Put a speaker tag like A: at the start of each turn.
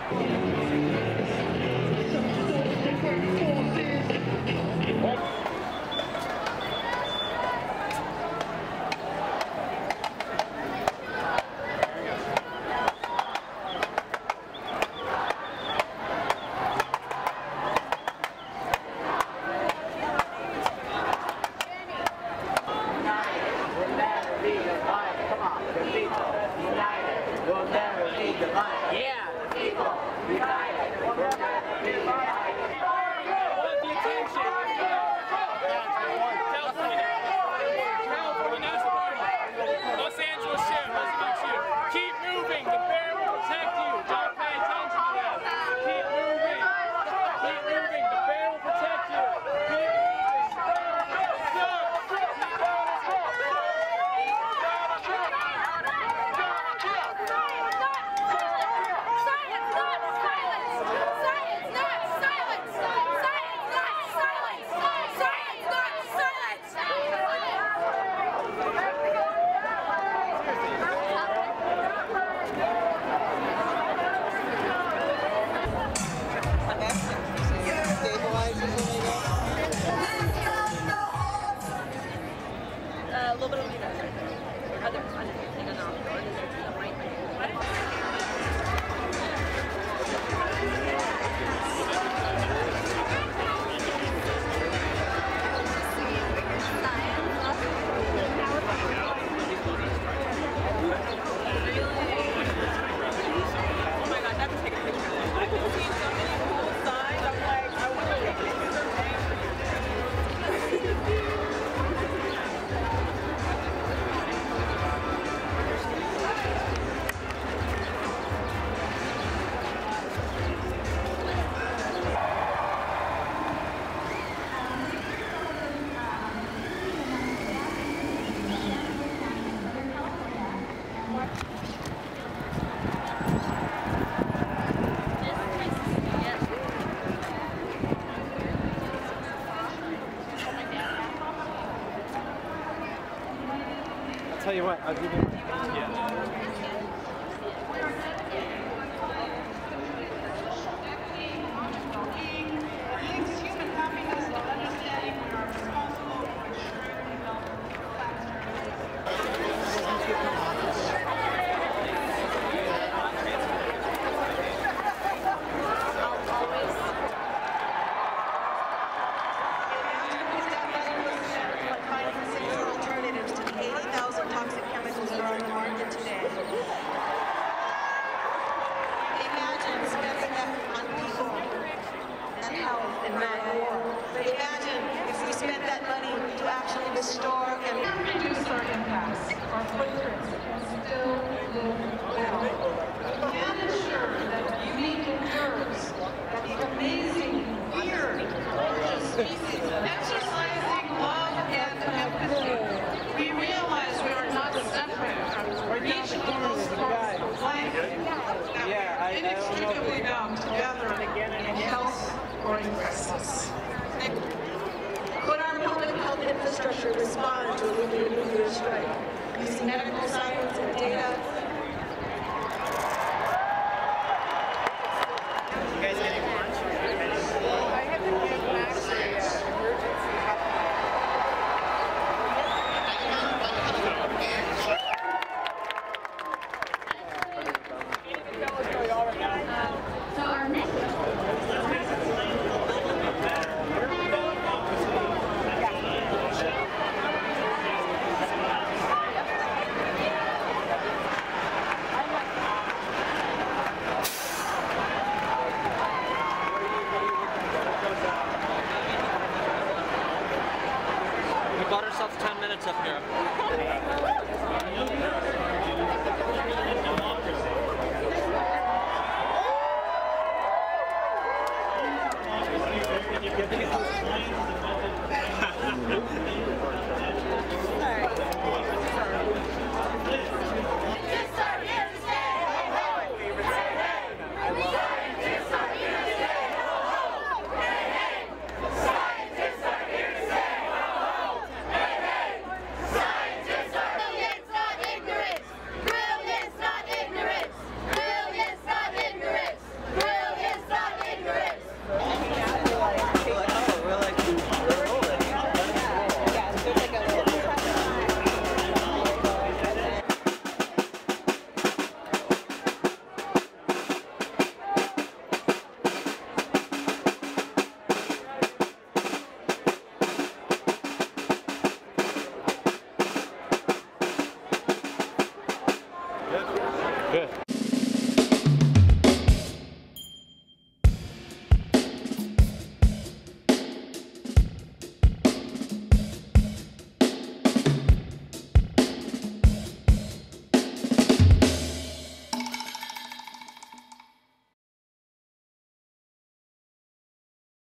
A: Tell you what, I'll give you my
B: restore and reduce our impacts. Our footprints can still live well. We can ensure that beauty endures, that the amazing, weird, gorgeous species exercising love and empathy. We realize we are not separate from each of those forms of life that we inextricably bound together in health or in crisis.
C: Could our public health infrastructure respond to a nuclear strike using medical science and data